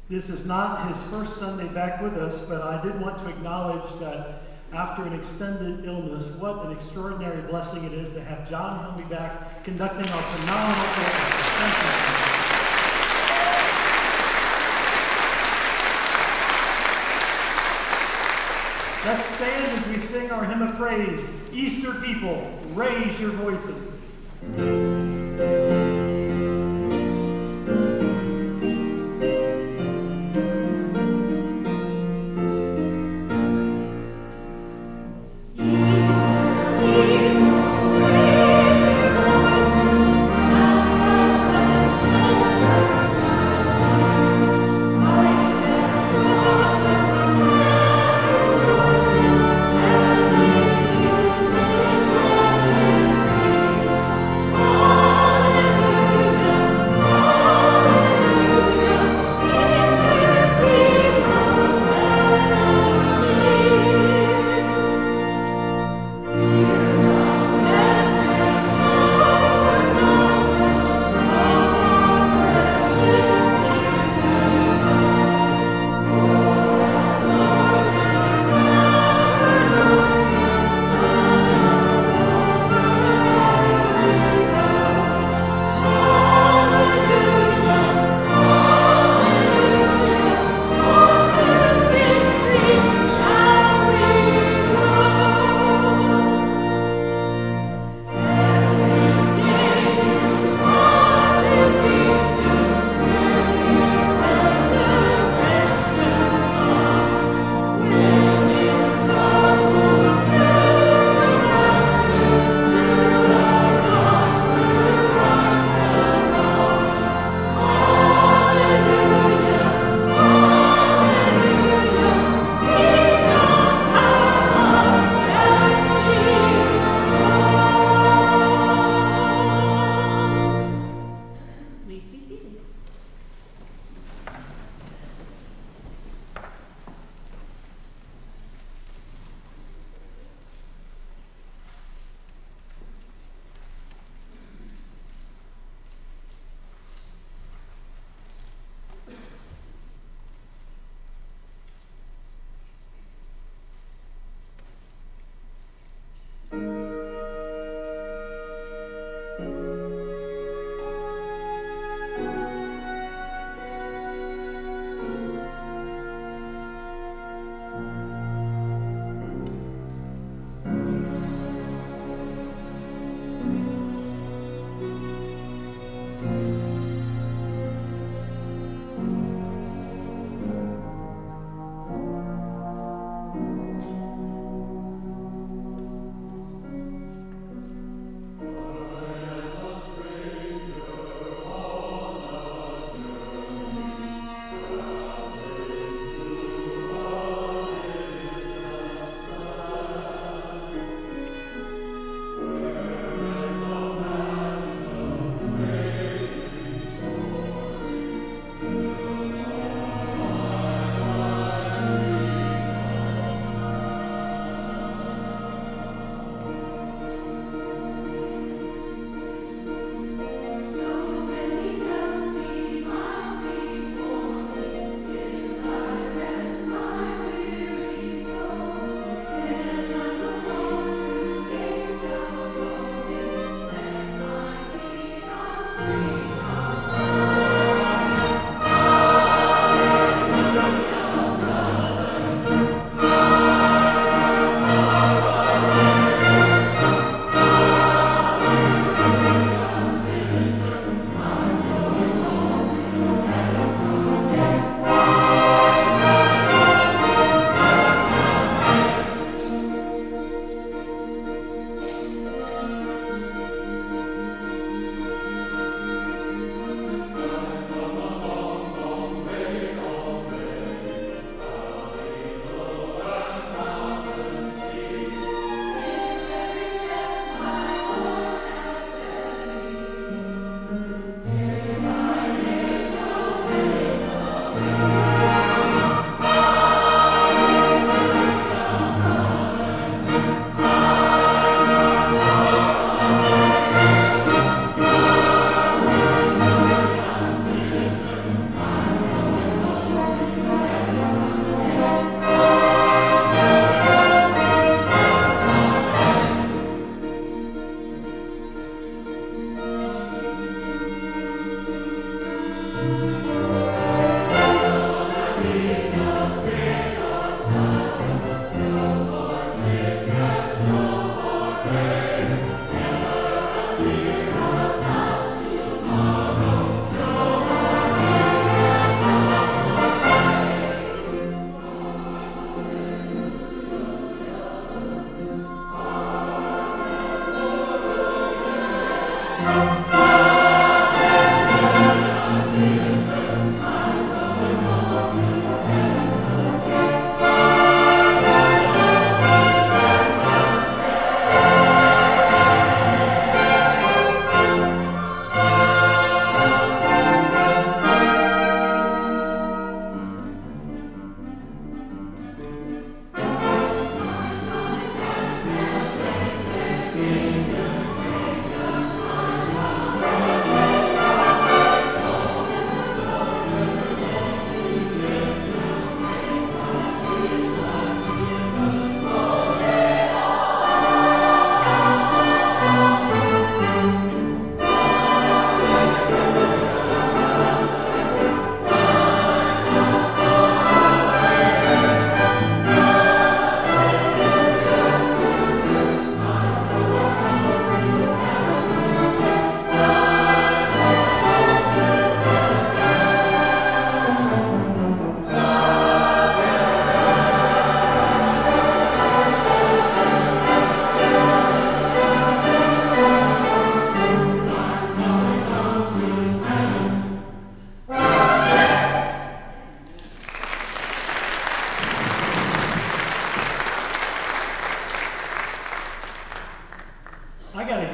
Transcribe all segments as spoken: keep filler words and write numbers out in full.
This is not his first Sunday back with us, but I did want to acknowledge that after an extended illness, what an extraordinary blessing it is to have John Helmy back conducting our phenomenal orchestra. Thank you. Let's stand as we sing our hymn of praise. Easter people, raise your voices. Oh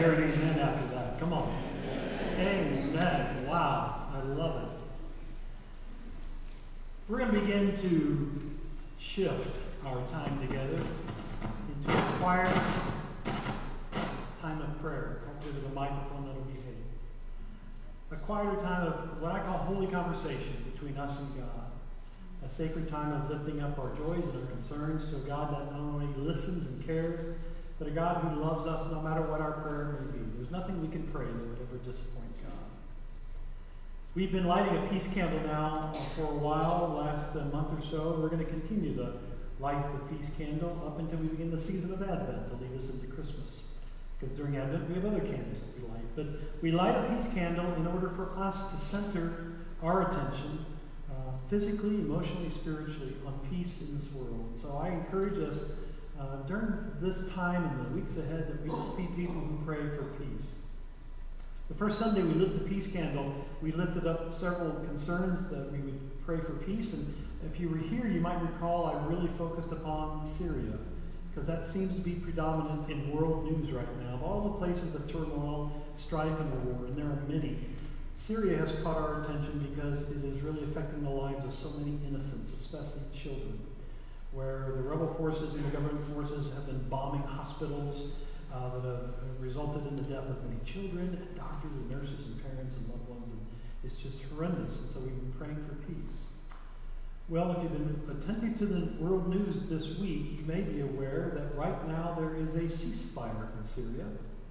hear an amen after that. Come on. Amen. Wow. I love it. We're going to begin to shift our time together into a quiet time of prayer. Hopefully with a microphone that'll behave. A quieter time of what I call holy conversation between us and God. A sacred time of lifting up our joys and our concerns to a God that not only listens and cares, but a God who loves us no matter what our prayer may be. There's nothing we can pray that would ever disappoint God. We've been lighting a peace candle now for a while, last uh, month or so. We're going to continue to light the peace candle up until we begin the season of Advent to lead us into Christmas. Because during Advent we have other candles that we light. But we light a peace candle in order for us to center our attention uh, physically, emotionally, spiritually on peace in this world. So I encourage us uh, during this time and the weeks ahead that we be people who pray for peace. The first Sunday we lit the peace candle, we lifted up several concerns that we would pray for peace. And if you were here, you might recall I really focused upon Syria, because that seems to be predominant in world news right now. Of all the places of turmoil, strife, and war, and there are many, Syria has caught our attention because it is really affecting the lives of so many innocents, especially children, where the rebel forces and the government forces have been bombing hospitals uh, that have resulted in the death of many children, and doctors, and nurses, and parents, and loved ones, and it's just horrendous, and so we've been praying for peace. Well, if you've been attentive to the world news this week, you may be aware that right now there is a ceasefire in Syria.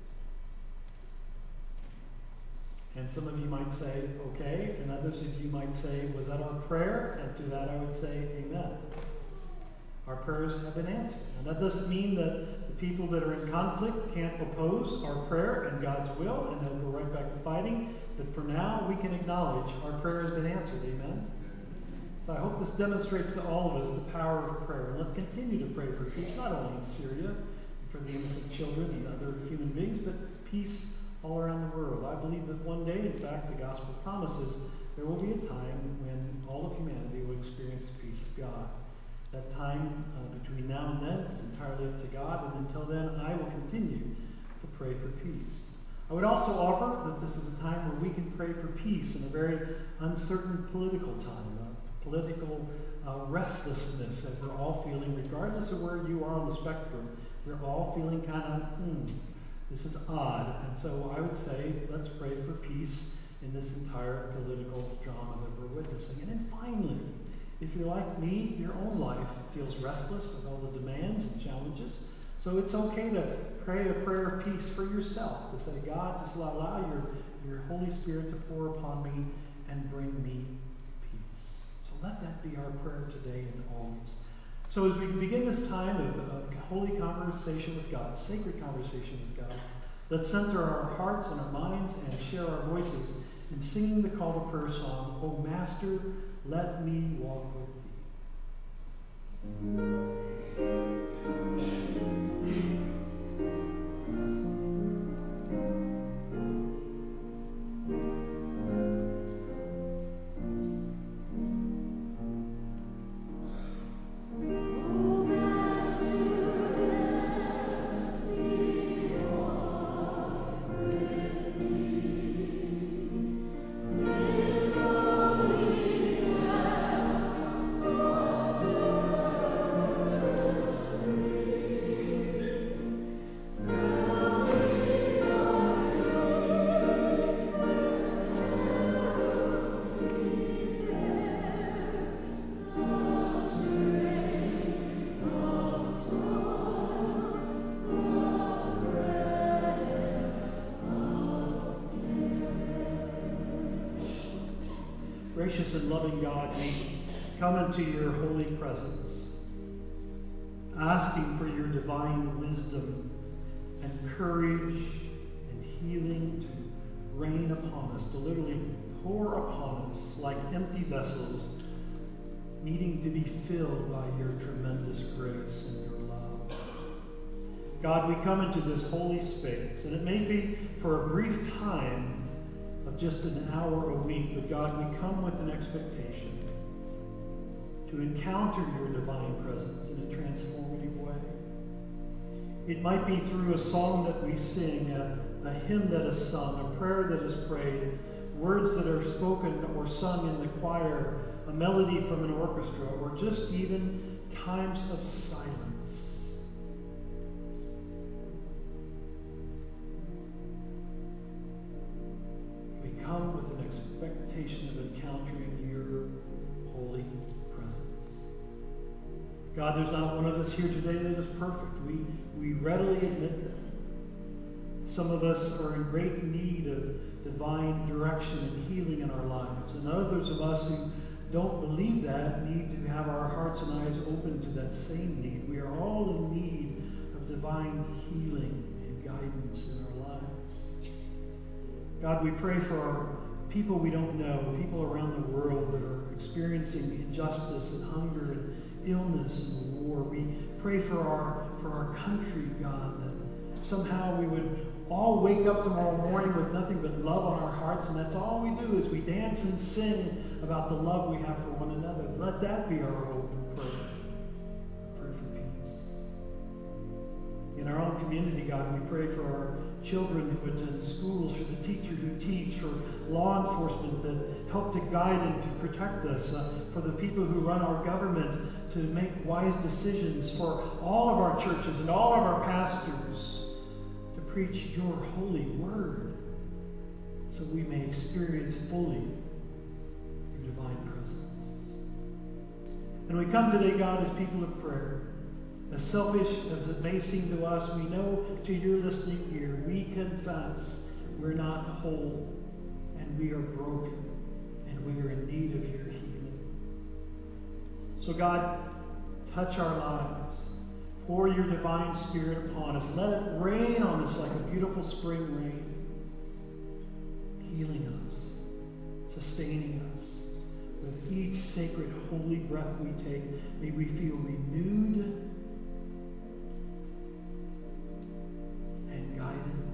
And some of you might say, okay, and others of you might say, was that our prayer? And to that I would say, amen. Our prayers have been answered. And that doesn't mean that the people that are in conflict can't oppose our prayer and God's will, and they'll go right back to fighting. But for now, we can acknowledge our prayer has been answered, amen? So I hope this demonstrates to all of us the power of prayer. And let's continue to pray for peace, not only in Syria, and for the innocent children and other human beings, but peace all around the world. I believe that one day, in fact, the gospel promises there will be a time when all of humanity will experience the peace of God. That time uh, between now and then is entirely up to God, and until then, I will continue to pray for peace. I would also offer that this is a time where we can pray for peace in a very uncertain political time, uh, political uh, restlessness that we're all feeling, regardless of where you are on the spectrum. We're all feeling kind of, hmm, this is odd. And so I would say, let's pray for peace in this entire political drama that we're witnessing. And then finally, if you're like me, your own life feels restless with all the demands and challenges. So it's okay to pray a prayer of peace for yourself, to say, God, just allow your, your Holy Spirit to pour upon me and bring me peace. So let that be our prayer today and always. So as we begin this time of, of holy conversation with God, sacred conversation with God, let's center our hearts and our minds and share our voices in singing the call to prayer song, O Master, let me walk with thee. Gracious and loving God, we come into your holy presence, asking for your divine wisdom and courage and healing to rain upon us, to literally pour upon us like empty vessels, needing to be filled by your tremendous grace and your love. God, we come into this holy space, and it may be for a brief time of just an hour a week, but God, we come with an expectation to encounter your divine presence in a transformative way. It might be through a song that we sing, a, a hymn that is sung, a prayer that is prayed, words that are spoken or sung in the choir, a melody from an orchestra, or just even times of silence. We come with an expectation of encountering your holy presence. God, there's not one of us here today that is perfect. We, we readily admit that. Some of us are in great need of divine direction and healing in our lives. And others of us who don't believe that need to have our hearts and eyes open to that same need. We are all in need of divine healing and guidance in our lives. God, we pray for our people we don't know, people around the world that are experiencing injustice and hunger and illness and war. We pray for our, for our country, God, that somehow we would all wake up tomorrow morning with nothing but love on our hearts, and that's all we do is we dance and sing about the love we have for one another. Let that be our hope and prayer. Pray for peace. In our own community, God, we pray for our children who attend schools, for the teachers who teach, for law enforcement that help to guide and to protect us, uh, for the people who run our government to make wise decisions, for all of our churches and all of our pastors, preach your holy word so we may experience fully your divine presence. And we come today, God, as people of prayer. As selfish as it may seem to us, we know to your listening ear, we confess we're not whole and we are broken and we are in need of your healing. So God, touch our lives. Pour your divine Spirit upon us. Let it rain on us like a beautiful spring rain, healing us, sustaining us. With each sacred holy breath we take, may we feel renewed and guided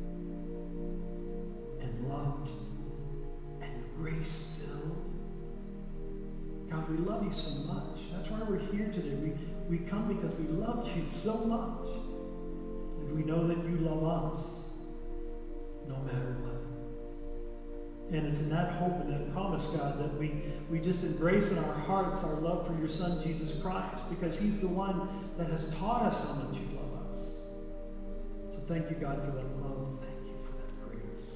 and loved and grace-filled. God, we love you so much. That's why we're here today. We We come because we love you so much. And we know that you love us no matter what. And it's in that hope and that promise, God, that we, we just embrace in our hearts our love for your Son, Jesus Christ, because he's the one that has taught us how much you love us. So thank you, God, for that love. Thank you for that grace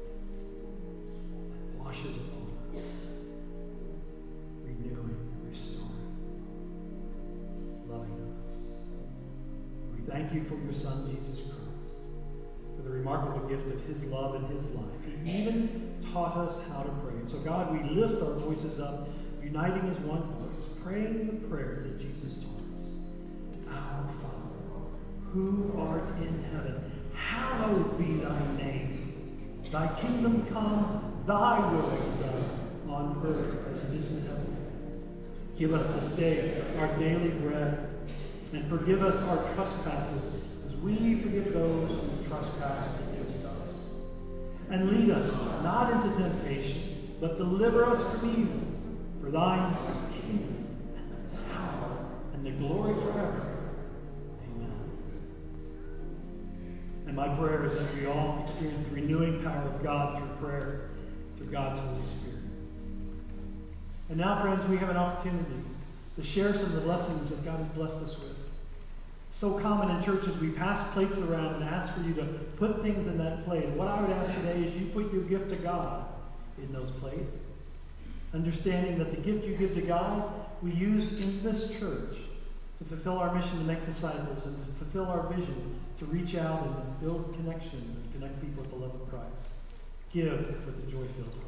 that washes upon us, renewing, restoring, loving us. We thank you for your Son, Jesus Christ, for the remarkable gift of his love and his life. He even taught us how to pray. And so, God, we lift our voices up, uniting as one voice, praying the prayer that Jesus taught us. Our Father, who art in heaven, hallowed be thy name. Thy kingdom come, thy will be done on earth as it is in heaven. Give us this day our daily bread, and forgive us our trespasses as we forgive those who trespass against us. And lead us not into temptation, but deliver us from evil. For thine is the kingdom, and the power, and the glory forever. Amen. And my prayer is that we all experience the renewing power of God through prayer, through God's Holy Spirit. And now, friends, we have an opportunity to share some of the blessings that God has blessed us with. So common in churches, we pass plates around and ask for you to put things in that plate. What I would ask today is you put your gift to God in those plates, understanding that the gift you give to God, we use in this church to fulfill our mission to make disciples and to fulfill our vision to reach out and build connections and connect people with the love of Christ. Give with a joy-filled heart.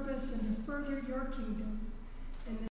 purpose and to further your kingdom.